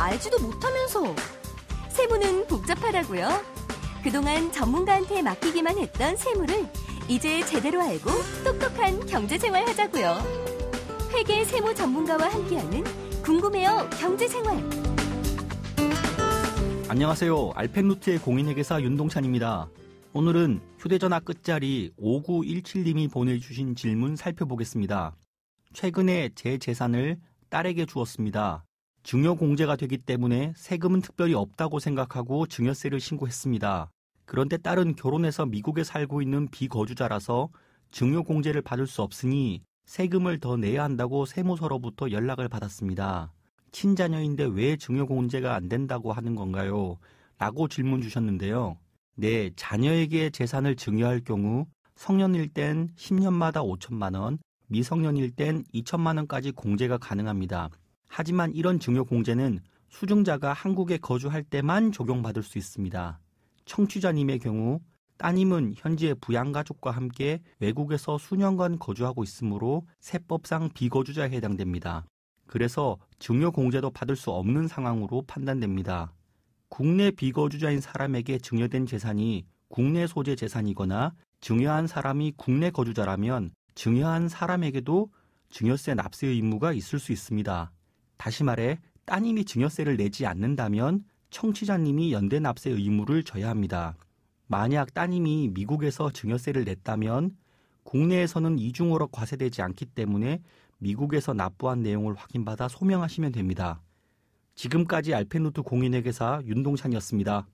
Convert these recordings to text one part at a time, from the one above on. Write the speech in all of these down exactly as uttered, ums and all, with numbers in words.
알지도 못하면서. 세무는 복잡하다고요? 그동안 전문가한테 맡기기만 했던 세무를 이제 제대로 알고 똑똑한 경제생활 하자고요. 회계 세무 전문가와 함께하는 궁금해요 경제생활. 안녕하세요. 알펜루트의 공인회계사 윤동찬입니다. 오늘은 휴대전화 끝자리 오구일칠님이 보내주신 질문 살펴보겠습니다. 최근에 제 재산을 딸에게 주었습니다. 증여공제가 되기 때문에 세금은 특별히 없다고 생각하고 증여세를 신고했습니다. 그런데 딸은 결혼해서 미국에 살고 있는 비거주자라서 증여공제를 받을 수 없으니 세금을 더 내야 한다고 세무서로부터 연락을 받았습니다. 친자녀인데 왜 증여공제가 안 된다고 하는 건가요? 라고 질문 주셨는데요. 네, 자녀에게 재산을 증여할 경우 성년일 땐 십 년마다 오천만 원, 미성년일 땐 이천만 원까지 공제가 가능합니다. 하지만 이런 증여공제는 수증자가 한국에 거주할 때만 적용받을 수 있습니다. 청취자님의 경우 따님은 현재 부양가족과 함께 외국에서 수년간 거주하고 있으므로 세법상 비거주자에 해당됩니다. 그래서 증여공제도 받을 수 없는 상황으로 판단됩니다. 국내 비거주자인 사람에게 증여된 재산이 국내 소재 재산이거나 증여한 사람이 국내 거주자라면 증여한 사람에게도 증여세 납세 의무가 있을 수 있습니다. 다시 말해 따님이 증여세를 내지 않는다면 청취자님이 연대 납세 의무를 져야 합니다. 만약 따님이 미국에서 증여세를 냈다면 국내에서는 이중으로 과세되지 않기 때문에 미국에서 납부한 내용을 확인받아 소명하시면 됩니다. 지금까지 알펜루트 공인회계사 윤동찬이었습니다.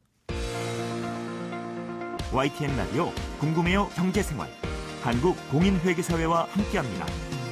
와이티엔 라디오 궁금해요 경제생활 한국공인회계사회와 함께합니다.